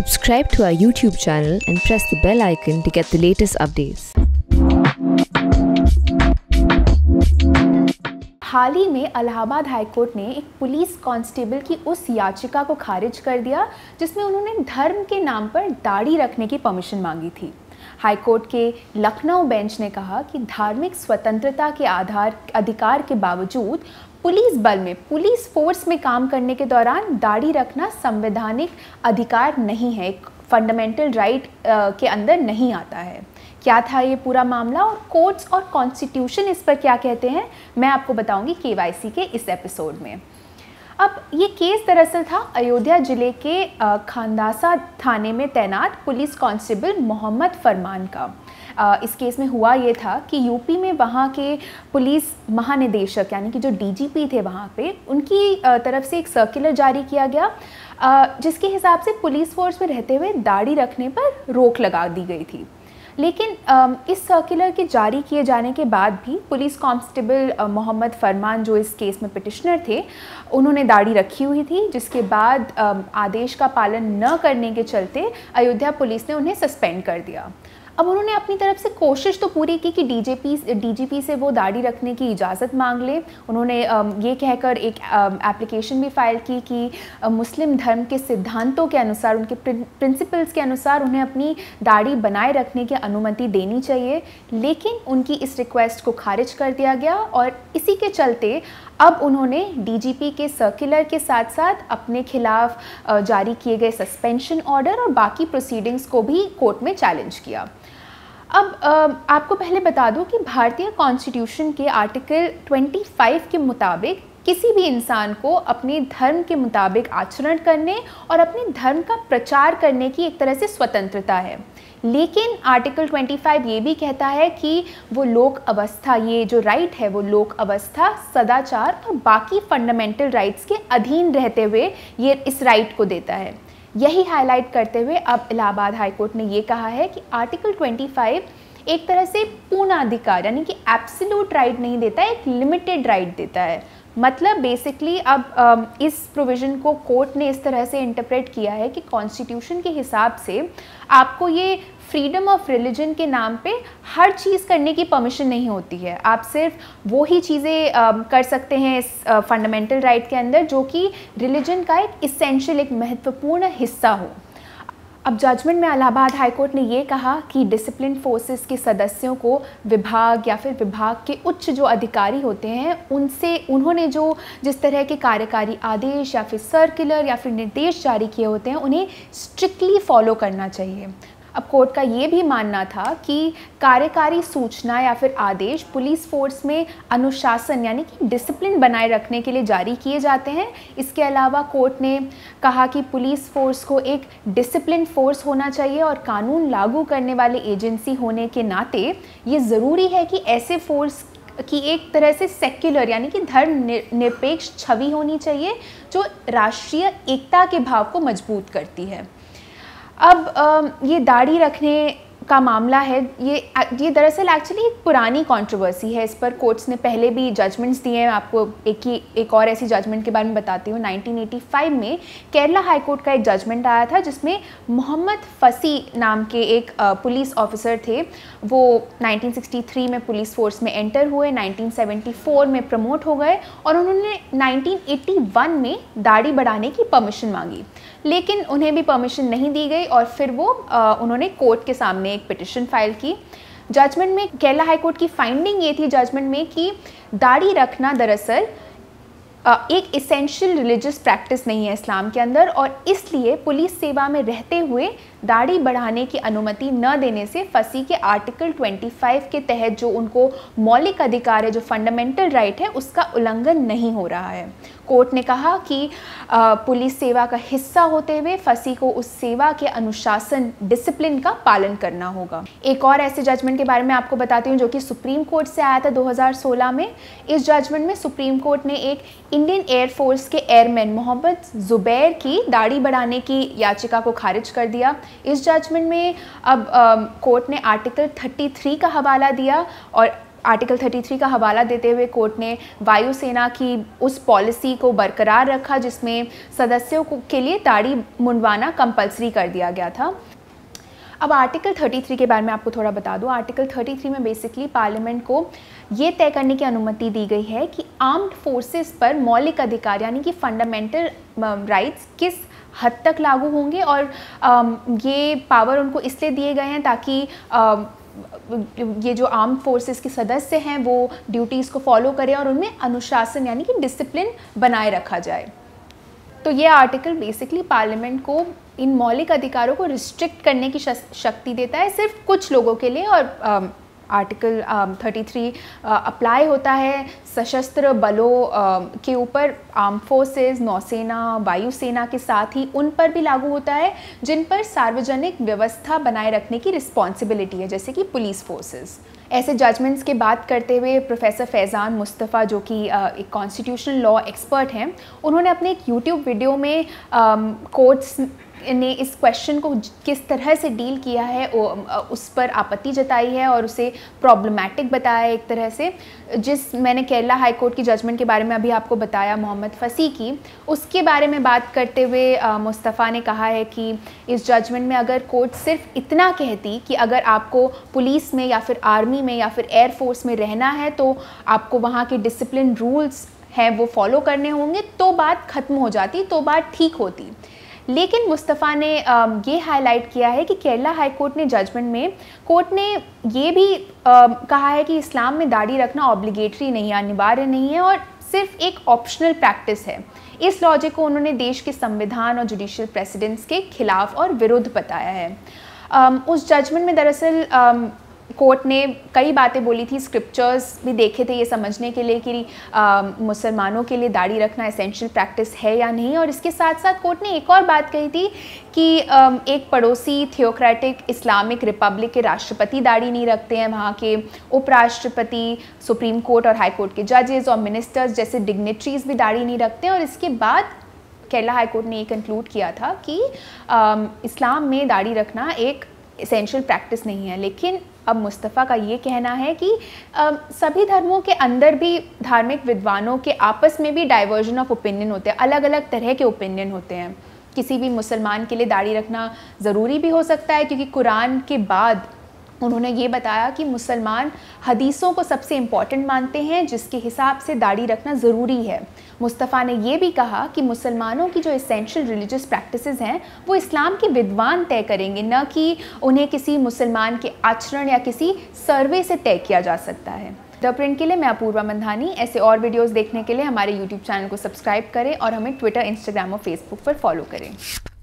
Subscribe to our YouTube channel and press the bell icon to get the latest updates. हाल ही में Allahabad high court ने एक police constable की उस याचिका को खारिज कर दिया जिसमें उन्होंने धर्म के नाम पर दाढ़ी रखने की परमिशन मांगी थी। हाईकोर्ट के लखनऊ बेंच ने कहा कि धार्मिक स्वतंत्रता के अधिकार के बावजूद पुलिस बल में, पुलिस फोर्स में काम करने के दौरान दाढ़ी रखना संवैधानिक अधिकार नहीं है, एक फंडामेंटल राइट के अंदर नहीं आता है। क्या था ये पूरा मामला और कोर्ट्स और कॉन्स्टिट्यूशन इस पर क्या कहते हैं, मैं आपको बताऊंगी केवाईसी के इस एपिसोड में। अब ये केस दरअसल था अयोध्या जिले के खांदासा थाने में तैनात पुलिस कांस्टेबल मोहम्मद फरमान का। इस केस में हुआ ये था कि यूपी में वहाँ के पुलिस महानिदेशक यानी कि जो डीजीपी थे वहाँ पे, उनकी तरफ से एक सर्कुलर जारी किया गया जिसके हिसाब से पुलिस फोर्स में रहते हुए दाढ़ी रखने पर रोक लगा दी गई थी। लेकिन इस सर्कुलर के जारी किए जाने के बाद भी पुलिस कांस्टेबल मोहम्मद फरमान जो इस केस में पिटिशनर थे, उन्होंने दाढ़ी रखी हुई थी, जिसके बाद आदेश का पालन न करने के चलते अयोध्या पुलिस ने उन्हें सस्पेंड कर दिया। अब उन्होंने अपनी तरफ से कोशिश तो पूरी की कि डीजीपी से वो दाढ़ी रखने की इजाज़त मांग ले। उन्होंने ये कहकर एक एप्लीकेशन भी फाइल की कि मुस्लिम धर्म के सिद्धांतों के अनुसार, उनके प्रिंसिपल्स के अनुसार उन्हें अपनी दाढ़ी बनाए रखने की अनुमति देनी चाहिए, लेकिन उनकी इस रिक्वेस्ट को खारिज कर दिया गया और इसी के चलते अब उन्होंने डीजीपी के सर्कुलर के साथ साथ अपने खिलाफ जारी किए गए सस्पेंशन ऑर्डर और बाकी प्रोसीडिंग्स को भी कोर्ट में चैलेंज किया। अब आपको पहले बता दूं कि भारतीय कॉन्स्टिट्यूशन के आर्टिकल 25 के मुताबिक किसी भी इंसान को अपने धर्म के मुताबिक आचरण करने और अपने धर्म का प्रचार करने की एक तरह से स्वतंत्रता है। लेकिन आर्टिकल 25 ये भी कहता है कि वो लोक अवस्था, ये जो राइट है वो लोक अवस्था, सदाचार और बाकी फंडामेंटल राइट्स के अधीन रहते हुए ये इस राइट को देता है। यही हाईलाइट करते हुए अब इलाहाबाद हाईकोर्ट ने ये कहा है कि आर्टिकल 25 एक तरह से पूर्ण अधिकार यानी कि एब्सोल्यूट राइट नहीं देता है, एक लिमिटेड राइट देता है। मतलब बेसिकली अब इस प्रोविज़न को कोर्ट ने इस तरह से इंटरप्रेट किया है कि कॉन्स्टिट्यूशन के हिसाब से आपको ये फ्रीडम ऑफ रिलीजन के नाम पे हर चीज़ करने की परमिशन नहीं होती है। आप सिर्फ वो ही चीज़ें कर सकते हैं इस फंडामेंटल राइट के अंदर जो कि रिलीजन का एक इसेंशियल, एक महत्वपूर्ण हिस्सा हो। अब जजमेंट में इलाहाबाद हाईकोर्ट ने ये कहा कि डिसिप्लिन फोर्सेस के सदस्यों को विभाग या फिर विभाग के उच्च जो अधिकारी होते हैं उनसे उन्होंने जो जिस तरह के कार्यकारी आदेश या फिर सर्कुलर या फिर निर्देश जारी किए होते हैं उन्हें स्ट्रिक्टली फॉलो करना चाहिए। अब कोर्ट का ये भी मानना था कि कार्यकारी सूचना या फिर आदेश पुलिस फोर्स में अनुशासन यानी कि डिसिप्लिन बनाए रखने के लिए जारी किए जाते हैं। इसके अलावा कोर्ट ने कहा कि पुलिस फोर्स को एक डिसिप्लिन फोर्स होना चाहिए और कानून लागू करने वाली एजेंसी होने के नाते ये ज़रूरी है कि ऐसे फोर्स की एक तरह से सेक्युलर यानी कि धर्म निरपेक्ष छवि होनी चाहिए जो राष्ट्रीय एकता के भाव को मजबूत करती है। अब ये दाढ़ी रखने का मामला है, ये दरअसल एक्चुअली एक पुरानी कंट्रोवर्सी है। इस पर कोर्ट्स ने पहले भी जजमेंट्स दिए हैं। आपको एक और ऐसी जजमेंट के बारे में बताती हूँ। 1985 में केरला हाई कोर्ट का एक जजमेंट आया था जिसमें मोहम्मद फसी नाम के एक पुलिस ऑफिसर थे। वो 1963 में पुलिस फोर्स में एंटर हुए, 1974 में प्रमोट हो गए और उन्होंने 1981 में दाढ़ी बढ़ाने की परमिशन मांगी, लेकिन उन्हें भी परमिशन नहीं दी गई और फिर वो उन्होंने कोर्ट के सामने एक पिटिशन फाइल की। जजमेंट में केरला हाई कोर्ट की फाइंडिंग ये थी जजमेंट में कि दाढ़ी रखना दरअसल एक इसेंशियल रिलीजियस प्रैक्टिस नहीं है इस्लाम के अंदर और इसलिए पुलिस सेवा में रहते हुए दाढ़ी बढ़ाने की अनुमति न देने से फसी के आर्टिकल 25 के तहत जो उनको मौलिक अधिकार है, जो फंडामेंटल राइट है, उसका उल्लंघन नहीं हो रहा है। कोर्ट ने कहा कि पुलिस सेवा का हिस्सा होते हुए फसी को उस सेवा के अनुशासन, डिसिप्लिन का पालन करना होगा। एक और ऐसे जजमेंट के बारे में आपको बताती हूँ जो कि सुप्रीम कोर्ट से आया था 2016 में। इस जजमेंट में सुप्रीम कोर्ट ने एक इंडियन एयरफोर्स के एयरमैन मोहम्मद जुबैर की दाढ़ी बढ़ाने की याचिका को खारिज कर दिया। इस जजमेंट में अब कोर्ट ने आर्टिकल 33 का हवाला दिया और आर्टिकल 33 का हवाला देते हुए कोर्ट ने वायुसेना की उस पॉलिसी को बरकरार रखा जिसमें सदस्यों के लिए दाढ़ी मुंडवाना कंपलसरी कर दिया गया था। अब आर्टिकल 33 के बारे में आपको थोड़ा बता दूं। आर्टिकल 33 में बेसिकली पार्लियामेंट को ये तय करने की अनुमति दी गई है कि आर्म्ड फोर्सेस पर मौलिक अधिकार यानी कि फंडामेंटल राइट्स किस हद तक लागू होंगे, और ये पावर उनको इसलिए दिए गए हैं ताकि ये जो आर्म फोर्सेस के सदस्य हैं वो ड्यूटीज़ को फॉलो करें और उनमें अनुशासन यानी कि डिसिप्लिन बनाए रखा जाए। तो ये आर्टिकल बेसिकली पार्लियामेंट को इन मौलिक अधिकारों को रिस्ट्रिक्ट करने की शक्ति देता है सिर्फ कुछ लोगों के लिए, और आर्टिकल 33 अप्लाई होता है सशस्त्र बलों के ऊपर, आर्म फोर्सेस, नौसेना, वायुसेना के साथ ही उन पर भी लागू होता है जिन पर सार्वजनिक व्यवस्था बनाए रखने की रिस्पॉन्सिबिलिटी है, जैसे कि पुलिस फोर्सेस। ऐसे जजमेंट्स की बात करते हुए प्रोफेसर फैज़ान मुस्तफ़ा जो कि एक कॉन्स्टिट्यूशनल लॉ एक्सपर्ट हैं, उन्होंने अपने एक यूट्यूब वीडियो में कोर्ट्स ने इस क्वेश्चन को किस तरह से डील किया है उस पर आपत्ति जताई है और उसे प्रॉब्लमैटिक बताया है एक तरह से। जिस मैंने केरला हाई कोर्ट की जजमेंट के बारे में अभी आपको बताया मोहम्मद फसी की, उसके बारे में बात करते हुए मुस्तफ़ा ने कहा है कि इस जजमेंट में अगर कोर्ट सिर्फ इतना कहती कि अगर आपको पुलिस में या फिर आर्मी में या फिर एयरफोर्स में रहना है तो आपको वहाँ के डिसिप्लिन रूल्स हैं वो फॉलो करने होंगे, तो बात ख़त्म हो जाती, तो बात ठीक होती। लेकिन मुस्तफ़ा ने ये हाईलाइट किया है कि केरला हाई कोर्ट ने जजमेंट में कोर्ट ने ये भी कहा है कि इस्लाम में दाढ़ी रखना ऑब्लिगेटरी नहीं है, अनिवार्य नहीं है और सिर्फ एक ऑप्शनल प्रैक्टिस है। इस लॉजिक को उन्होंने देश के संविधान और जुडिशियल प्रेसिडेंट्स के खिलाफ और विरुद्ध बताया है। उस जजमेंट में दरअसल कोर्ट ने कई बातें बोली थी, स्क्रिप्चर्स भी देखे थे ये समझने के लिए कि मुसलमानों के लिए दाढ़ी रखना एसेंशियल प्रैक्टिस है या नहीं, और इसके साथ साथ कोर्ट ने एक और बात कही थी कि एक पड़ोसी थियोक्रेटिक इस्लामिक रिपब्लिक के राष्ट्रपति दाढ़ी नहीं रखते हैं, वहाँ के उपराष्ट्रपति, सुप्रीम कोर्ट और हाई कोर्ट के जजेस और मिनिस्टर्स जैसे डिग्नेटरीज भी दाढ़ी नहीं रखते हैं। और इसके बाद केरला हाई कोर्ट ने ये कंक्लूड किया था कि इस्लाम में दाढ़ी रखना एक एसेंशियल प्रैक्टिस नहीं है। लेकिन अब मुस्तफ़ा का ये कहना है कि सभी धर्मों के अंदर भी धार्मिक विद्वानों के आपस में भी डाइवर्जन ऑफ ओपिनियन होते हैं, अलग अलग तरह के ओपिनियन होते हैं। किसी भी मुसलमान के लिए दाढ़ी रखना ज़रूरी भी हो सकता है, क्योंकि कुरान के बाद उन्होंने ये बताया कि मुसलमान हदीसों को सबसे इम्पॉर्टेंट मानते हैं जिसके हिसाब से दाढ़ी रखना ज़रूरी है। मुस्तफ़ा ने ये भी कहा कि मुसलमानों की जो एसेंशियल रिलीजियस प्रैक्टिसेस हैं वो इस्लाम के विद्वान तय करेंगे, न कि उन्हें किसी मुसलमान के आचरण या किसी सर्वे से तय किया जा सकता है। द प्रिंट के लिए मैं अपूर्वा मंधानी। ऐसे और वीडियोज़ देखने के लिए हमारे यूट्यूब चैनल को सब्सक्राइब करें और हमें ट्विटर, इंस्टाग्राम और फेसबुक पर फॉलो करें।